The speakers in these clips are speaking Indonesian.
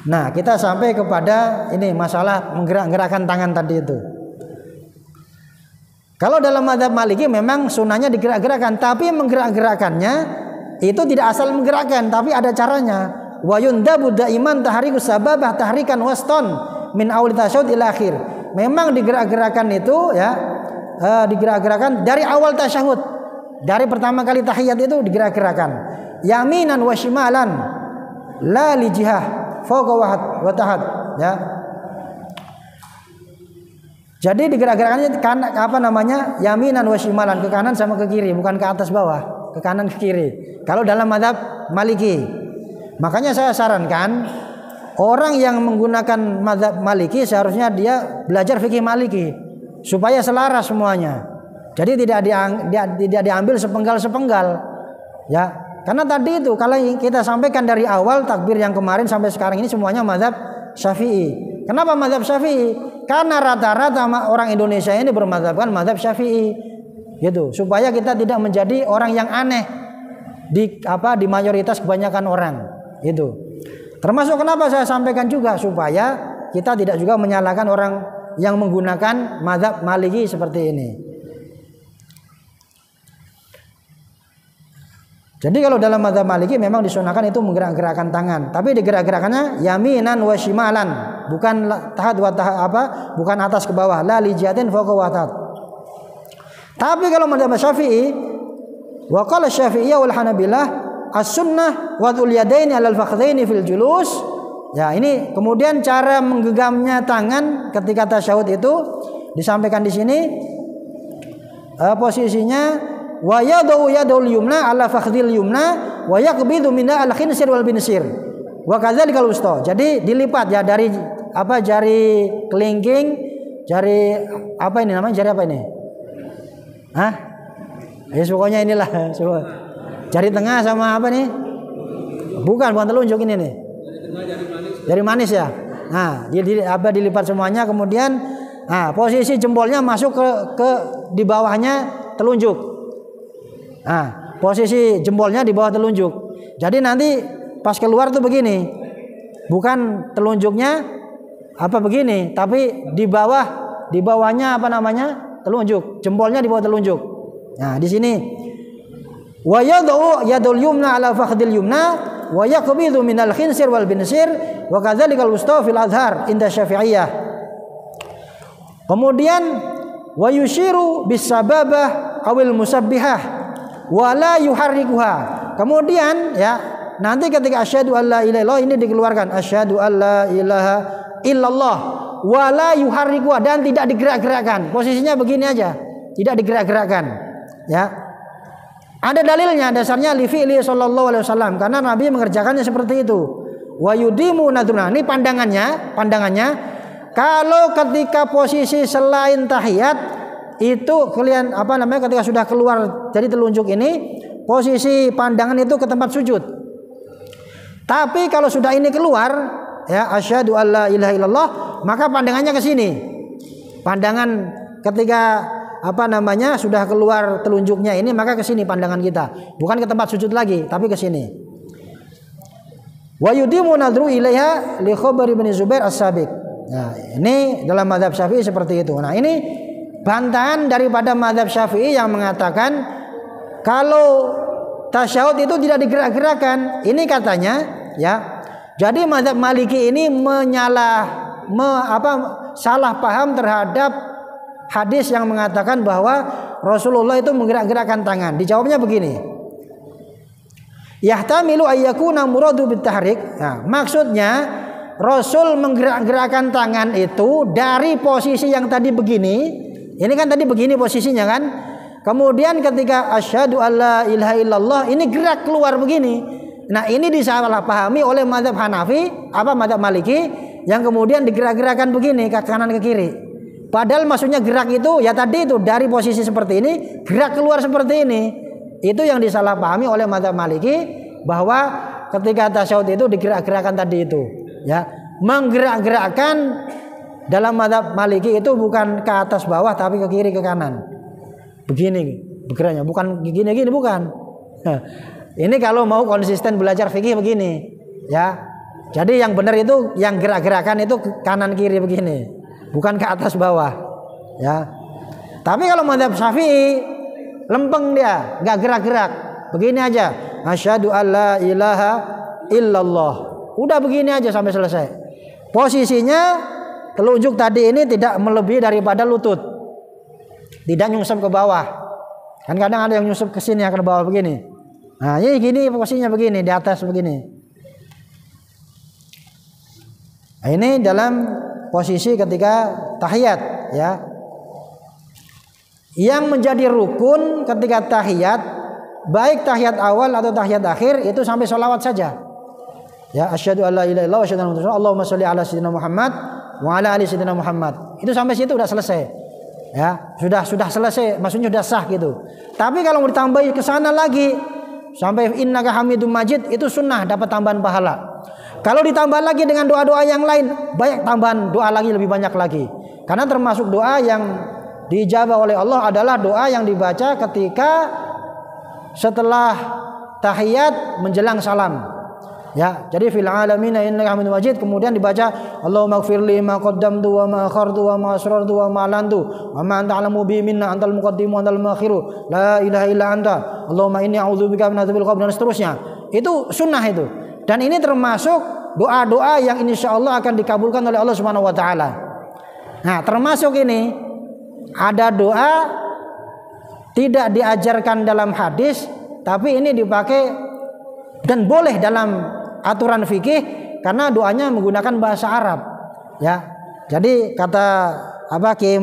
Nah, kita sampai kepada ini masalah menggerak-gerakkan tangan tadi itu. Kalau dalam mazhab Maliki memang sunnahnya digerak-gerakkan, tapi menggerak-gerakkannya itu tidak asal menggerakkan, tapi ada caranya. Wa yundabu daiman tahrikus sababah tahrikan waston min awal tasyahud ila akhir. Memang digerak-gerakkan itu ya, digerak-gerakkan dari awal tasyahud. Dari pertama kali tahiyat itu digerak-gerakkan. Yaminan wa shimalan la li jihah fawqa wa tahat ya. Jadi digerak-gerakkannya kan apa namanya? Yaminan wa shimalan, ke kanan sama ke kiri, bukan ke atas bawah, ke kanan ke kiri. Kalau dalam mazhab Maliki. Makanya saya sarankan orang yang menggunakan mazhab Maliki seharusnya dia belajar fikih Maliki supaya selaras semuanya. Jadi tidak diambil sepenggal-sepenggal. Ya, karena tadi itu kalau kita sampaikan dari awal takbir yang kemarin sampai sekarang ini semuanya mazhab Syafi'i. Kenapa mazhab Syafi'i? Karena rata-rata orang Indonesia ini bermazhabkan mazhab Syafi'i. Gitu, supaya kita tidak menjadi orang yang aneh di mayoritas kebanyakan orang. Itu. Termasuk kenapa saya sampaikan juga supaya kita tidak juga menyalahkan orang yang menggunakan mazhab Maliki seperti ini. Jadi kalau dalam mazhab Maliki memang disunahkan itu menggerak-gerakkan tangan, tapi digerak-gerakannya yaminan wa shimalan, bukan tahat wa bukan atas ke bawah, la li jihatin fawqa wa tahat. Tapi kalau mazhab Syafi'i, wa qala Syafi'iyah wal Hanabilah as-sunnah wad'ul yadaini 'alal fakhdaini fil julus. Ya, ini kemudian cara menggenggamnya tangan ketika tasyahud itu disampaikan di sini. Posisinya wa yadau yadul yumna 'ala fakhdil yumna wa yaqbidu minha al-khinsir wal binsir. Wa kadzalika al-wusta. Jadi dilipat ya dari jari kelingking, jari apa ini namanya? Jari apa ini? Hah? Ya pokoknya inilah semua. Jari tengah sama apa nih? Bukan telunjuk ini nih. Jari manis ya. Nah, dilipat semuanya, kemudian posisi jempolnya masuk ke di bawahnya telunjuk. Nah, posisi jempolnya di bawah telunjuk. Jadi nanti pas keluar tuh begini. Bukan telunjuknya begini, tapi di bawahnya telunjuk. Jempolnya di bawah telunjuk. Nah, di sini wa yad'u yadul yumna 'ala fakhdil yumna wa yaqbidu minal khinsir wal binsir wa kadzalika al-wusta fil azhar inda Syafi'iyah. Kemudian wa yushiru bis sababah awil musabbihah wa la yuharrikuha. Kemudian ya, nanti ketika asyhadu alla ilaha illallah ini dikeluarkan, asyhadu alla ilaha illallah wa la yuharrikuha, dan tidak digerak-gerakkan. Posisinya begini aja, tidak digerak-gerakkan. Ya. Ada dalilnya, dasarnya li fi'li sallallahu alaihi wasallam, karena Nabi mengerjakannya seperti itu. Wa yudimu nadruna. Ini pandangannya kalau ketika posisi selain tahiyat itu kalian ketika sudah keluar dari telunjuk ini, posisi pandangan itu ke tempat sujud. Tapi kalau sudah ini keluar ya, asyhadu alla ilaha illallah, maka pandangannya ke sini. Pandangan ketika sudah keluar telunjuknya ini, maka ke sini pandangan kita, bukan ke tempat sujud lagi, tapi ke sini. Wa yudimu nadru ilaiha li khabar Ibnu Zubair as-sabiq. Nah, ini dalam mazhab Syafi'i seperti itu. Nah, ini bantahan daripada mazhab Syafi'i yang mengatakan kalau tasyahud itu tidak digerak-gerakkan. Ini katanya ya. Jadi mazhab Maliki ini salah paham terhadap hadis yang mengatakan bahwa Rasulullah itu menggerak-gerakkan tangan. Dijawabnya begini. Yahtamilu ayyakuna muradu bitahrik. Nah, maksudnya Rasul menggerak-gerakkan tangan itu dari posisi yang tadi begini. Ini kan tadi begini posisinya kan. Kemudian ketika asyhadu alla ilaha illallah ini gerak keluar begini. Nah, ini disalahpahami oleh mazhab Hanafi, mazhab Maliki, yang kemudian digerak-gerakkan begini ke kanan ke kiri. Padahal maksudnya gerak itu ya tadi itu dari posisi seperti ini gerak keluar seperti ini. Itu yang disalahpahami oleh mazhab Maliki, bahwa ketika tasyahud itu digerak-gerakkan tadi itu. Ya, menggerak-gerakkan dalam mazhab Maliki itu bukan ke atas bawah tapi ke kiri ke kanan. Begini bergeraknya, bukan gini-gini, bukan. Nah, ini kalau mau konsisten belajar fikih begini, ya. Jadi yang benar itu yang gerak-gerakan itu kanan kiri begini, bukan ke atas bawah. Ya. Tapi kalau mazhab Syafi'i lempeng dia, nggak gerak-gerak. Begini aja. Asyhadu alla ilaha illallah. Udah begini aja sampai selesai. Posisinya telunjuk tadi ini tidak melebihi daripada lutut. Tidak nyungsep ke bawah. Kan kadang ada yang nyungsep ke sini ke bawah begini. Nah, ini gini posisinya begini, di atas begini. Nah, ini dalam posisi ketika tahiyat, ya. Yang menjadi rukun ketika tahiyat, baik tahiyat awal atau tahiyat akhir, itu sampai sholawat saja. Ya, asyhadu alla ilaha illallah wa asyhadu anna muhammadan rasulullah. Allahumma sholli ala sayyidina Muhammad wa ala ali sayyidina Muhammad. Itu sampai situ udah selesai. Ya, sudah selesai, maksudnya sudah sah gitu. Tapi kalau mau ditambahi ke sana lagi sampai innaka hamidum majid, itu sunnah, dapat tambahan pahala. Kalau ditambah lagi dengan doa-doa yang lain, banyak tambahan doa lagi, lebih banyak lagi. Karena termasuk doa yang dijabah oleh Allah adalah doa yang dibaca ketika setelah tahiyat menjelang salam. Ya, jadi fil alamin innaka hamidum majid, kemudian dibaca Allahumma ighfirli ma qaddamtu wa ma akhartu wa ma asrartu wa ma alantu wa ma anta alamu bi minna antal muqaddimu antal muakhiru la ilaha illa anta Allahumma inni a'udzubika min adzabil qabr, dan seterusnya. Itu sunnah itu. Dan ini termasuk doa-doa yang insyaallah akan dikabulkan oleh Allah Subhanahu wa taala. Nah, termasuk ini ada doa tidak diajarkan dalam hadis, tapi ini dipakai dan boleh dalam aturan fikih karena doanya menggunakan bahasa Arab. Ya. Jadi kata Kiai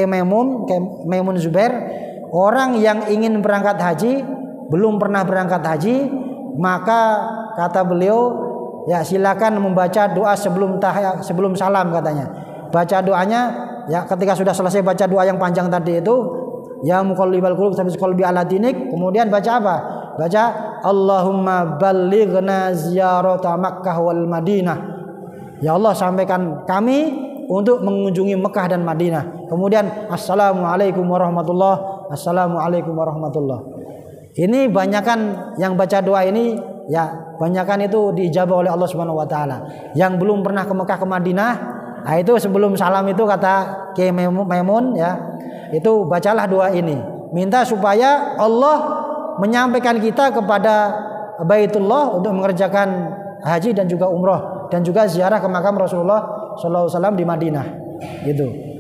Maimun Zubair, orang yang ingin berangkat haji belum pernah berangkat haji, maka kata beliau, ya silakan membaca doa sebelum salam katanya. Baca doanya, ya ketika sudah selesai baca doa yang panjang tadi itu, ya muqallibal qulub tsabbit qalbi ala dinik, kemudian baca apa? Baca Allahumma ballighna ziyarata Makkah wal Madinah. Ya Allah, sampaikan kami untuk mengunjungi Mekah dan Madinah. Kemudian assalamualaikum warahmatullah, assalamualaikum warahmatullah. Ini banyakan yang baca doa ini, ya banyakan itu diijabah oleh Allah Subhanahu wa taala. Yang belum pernah ke Mekah ke Madinah, nah itu sebelum salam itu kata Kiai Maimun, ya, itu bacalah doa ini. Minta supaya Allah menyampaikan kita kepada Baitullah untuk mengerjakan haji dan juga umroh dan juga ziarah ke makam Rasulullah SAW di Madinah, gitu.